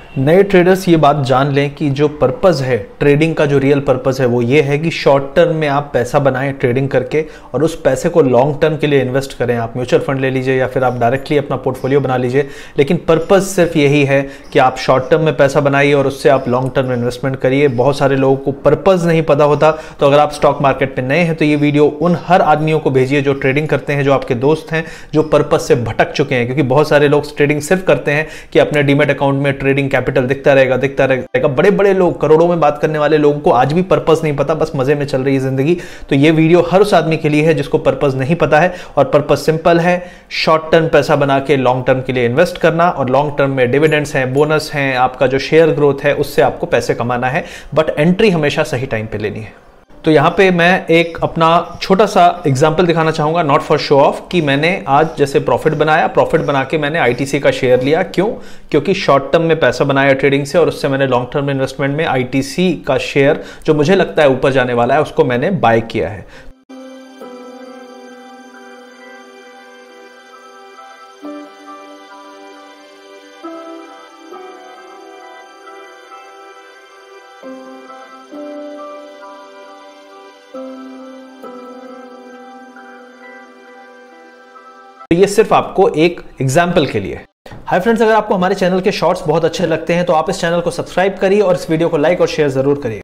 नए ट्रेडर्स ये बात जान लें कि जो पर्पस है ट्रेडिंग का, जो रियल पर्पस है वो ये है कि शॉर्ट टर्म में आप पैसा बनाएं ट्रेडिंग करके और उस पैसे को लॉन्ग टर्म के लिए इन्वेस्ट करें। आप म्यूचुअल फंड ले लीजिए या फिर आप डायरेक्टली अपना पोर्टफोलियो बना लीजिए, लेकिन पर्पस सिर्फ यही है कि आप शॉर्ट टर्म में पैसा बनाइए और उससे आप लॉन्ग टर्म इन्वेस्टमेंट करिए। बहुत सारे लोगों को पर्पस नहीं पता होता, तो अगर आप स्टॉक मार्केट में नए हैं तो ये वीडियो उन हर आदमियों को भेजिए जो ट्रेडिंग करते हैं, जो आपके दोस्त हैं, जो पर्पस से भटक चुके हैं। क्योंकि बहुत सारे लोग ट्रेडिंग सिर्फ करते हैं कि अपने डीमैट अकाउंट में ट्रेडिंग कैपिटल दिखता रहेगा। बड़े बड़े लोग, करोड़ों में बात करने वाले लोगों को आज भी पर्पस नहीं पता, बस मजे में चल रही है जिंदगी। तो ये वीडियो हर उस आदमी के लिए है जिसको पर्पस नहीं पता है। और पर्पस सिंपल है, शॉर्ट टर्म पैसा बना के लॉन्ग टर्म के लिए इन्वेस्ट करना, और लॉन्ग टर्म में डिविडेंड्स हैं, बोनस हैं, आपका जो शेयर ग्रोथ है उससे आपको पैसे कमाना है। बट एंट्री हमेशा सही टाइम पे लेनी है। तो यहाँ पे मैं एक अपना छोटा सा एग्जांपल दिखाना चाहूँगा, नॉट फॉर शो ऑफ, कि मैंने आज जैसे प्रॉफिट बना के मैंने आईटीसी का शेयर लिया। क्यों? क्योंकि शॉर्ट टर्म में पैसा बनाया ट्रेडिंग से और उससे मैंने लॉन्ग टर्म इन्वेस्टमेंट में आईटीसी का शेयर जो मुझे लगता है ऊपर जाने वाला है उसको मैंने बाय किया है। तो ये सिर्फ आपको एक एग्जाम्पल के लिए। हाय फ्रेंड्स, अगर आपको हमारे चैनल के शॉर्ट्स बहुत अच्छे लगते हैं तो आप इस चैनल को सब्सक्राइब करिए और इस वीडियो को लाइक और शेयर जरूर करिए।